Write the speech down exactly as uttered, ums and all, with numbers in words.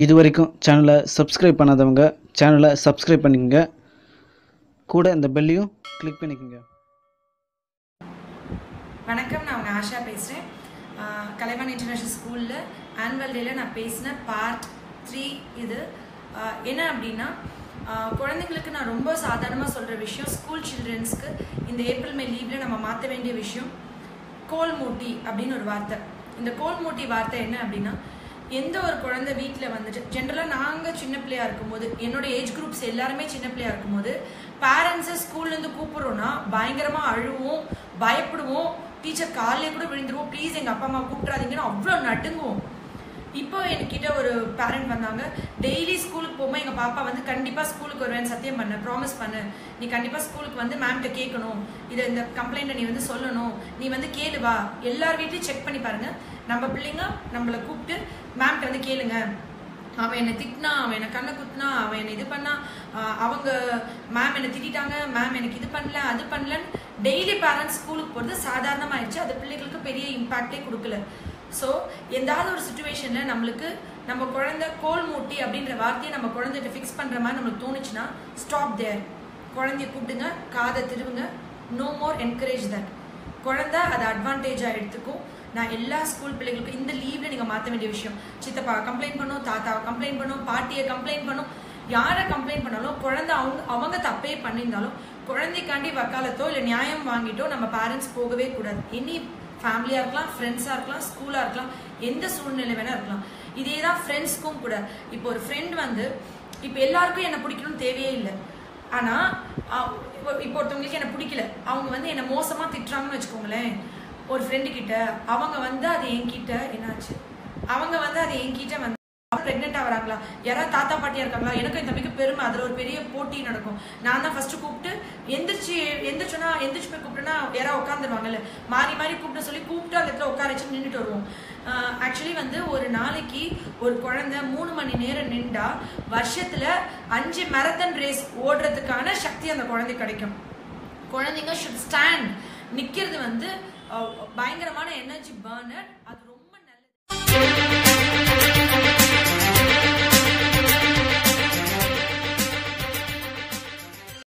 இதுவரைக்கும் சேனலை சப்ஸ்கிரைப் பண்ணாதவங்க சேனலை சப்ஸ்கிரைப் பண்ணிக்கங்க, கூட இந்த பெல்லையும் கிளிக் பண்ணிக்கங்க. வணக்கம், நான் உங்கள் ஆஷா பேசுகிறேன். கலைவாணி இன்டர்நேஷ்னல் ஸ்கூலில் ஆனுவல் டேயில் நான் பேசின பார்ட் த்ரீ இது. என்ன அப்படின்னா, குழந்தைங்களுக்கு நான் ரொம்ப சாதாரணமாக சொல்கிற விஷயம், ஸ்கூல் சில்ட்ரன்ஸ்க்கு இந்த ஏப்ரல் மே லீவில் நம்ம மாற்ற வேண்டிய விஷயம் கோல் மூட்டி அப்படின்னு ஒரு வார்த்தை. இந்த கோல் மூட்டி வார்த்தை என்ன அப்படின்னா, எந்த ஒரு குழந்தை வீட்டில் வந்துட்டு ஜென்ரலாக நாங்கள் சின்ன பிள்ளையா இருக்கும்போது, என்னோட ஏஜ் குரூப்ஸ் எல்லாருமே சின்ன பிள்ளையா இருக்கும்போது, பேரண்ட்ஸை ஸ்கூல்லேருந்து கூப்பிட்றோன்னா பயங்கரமாக அழுவோம், பயப்படுவோம், டீச்சர் காலையே கூட விழுந்துருவோம், ப்ளீஸ் எங்கள் அப்பா அம்மா கூப்பிட்றாதீங்கன்னு அவ்வளோ நடுங்குவோம். இப்போ என்கிட்ட ஒரு பேரண்ட் வந்தாங்க, டெய்லி ஸ்கூலுக்கு போகும்போது எங்கள் பாப்பா வந்து கண்டிப்பாக ஸ்கூலுக்கு வருவேன், சத்தியம் பண்ணு, ப்ராமிஸ் பண்ணு, நீ கண்டிப்பாக ஸ்கூலுக்கு வந்து மேம்கிட்ட கேட்கணும், இதை இந்த கம்ப்ளைண்ட்டை நீ வந்து சொல்லணும், நீ வந்து கேளுவா, எல்லார் வீட்லையும் செக் பண்ணி பாருங்கள், நம்ம பிள்ளைங்க நம்மளை கூப்பிட்டு மேம்கிட்ட வந்து கேளுங்க, அவன் என்னை திட்டினா, அவன் என்னை கண்ணை குத்தினா, அவன் என்னை இது பண்ணா, அவங்க மேம் என்னை திட்டாங்க, மேம் எனக்கு இது பண்ணல அது பண்ணலன்னு டெய்லி பேரண்ட்ஸ் ஸ்கூலுக்கு போகிறது சாதாரணமாகிடுச்சு. அது பிள்ளைகளுக்கு பெரிய இம்பாக்டே கொடுக்கல. ஸோ எந்தாவது ஒரு சுச்சுவேஷனில் நம்மளுக்கு நம்ம குழந்தை கோல் மூட்டி அப்படின்ற வார்த்தையை நம்ம குழந்தைகிட்ட ஃபிக்ஸ் பண்ணுற மாதிரி நம்மளுக்கு தோணுச்சுன்னா, ஸ்டாப் தேர், குழந்தைய கூப்பிடுங்க, காதை திருவுங்க, நோ மோர் என்கரேஜ் தட். குழந்தை அதை அட்வான்டேஜாக எடுத்துக்கும். நான் எல்லா ஸ்கூல் பிள்ளைகளுக்கும் இந்த லீவில் நீங்கள் மாற்ற வேண்டிய விஷயம், சித்தப்பா கம்ப்ளைண்ட் பண்ணும், தாத்தாவை கம்ப்ளைண்ட் பண்ணும், பாட்டியை கம்ப்ளைண்ட் பண்ணும், யாரை கம்ப்ளைண்ட் பண்ணாலும் குழந்தை அவங்க அவங்க தப்பே பண்ணியிருந்தாலும் குழந்தைக்காண்டி வக்காலத்தோ இல்லை நியாயம் வாங்கிட்டோ நம்ம பேரண்ட்ஸ் போகவே கூடாது. எனி ஃபேமிலியாக இருக்கலாம், ஃப்ரெண்ட்ஸாக இருக்கலாம், ஸ்கூலாக இருக்கலாம், எந்த சூழ்நிலை வேணால் இருக்கலாம். இதே தான் ஃப்ரெண்ட்ஸ்க்கும் கூட. இப்போ ஒரு ஃப்ரெண்ட் வந்து, இப்போ எல்லாருக்கும் என்னை பிடிக்கணும்னு தேவையே இல்லை. ஆனால் இப்போ ஒருத்தவங்களுக்கு என்னை பிடிக்கல, அவங்க வந்து என்னை மோசமாக திட்டுறாங்கன்னு வச்சுக்கோங்களேன். ஒரு ஃப்ரெண்டு கிட்ட அவங்க வந்து அது என்கிட்ட என்னாச்சு, அவங்க வந்து அது என்கிட்ட வந்து ப்ரெக்னென்ட்டாக வராங்களா, யாராவது தாத்தா பாட்டியாக இருக்காங்களா, எனக்கும் என் தம்பிக்கு பெருமை, அதில் ஒரு பெரிய போட்டி நடக்கும். நான் தான் ஃபஸ்ட்டு கூப்பிட்டு எந்திரிச்சு எந்திரிச்சோன்னா எந்திரிச்சு போய் கூப்பிட்டுனா யாராவது உட்காந்துருவாங்கல்ல, மாறி மாறி கூப்பிட்டு சொல்லி கூப்பிட்டு அந்த இடத்துல உட்கார வச்சு நின்றுட்டு வருவோம். ஆக்சுவலி வந்து ஒரு நாளைக்கு ஒரு குழந்தை மூணு மணி நேரம் நின்றா வருஷத்தில் அஞ்சு மேரத்தான் ரேஸ் ஓடுறதுக்கான சக்தி அந்த குழந்தை கிடைக்கும். குழந்தைங்க ஷுட் ஸ்டாண்ட், நிற்கிறது வந்து பயங்கரமான எனர்ஜி பர்னர். அது ரொம்ப